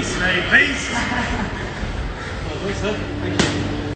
Peace, mate, peace. Well, thanks, sir. Thank you.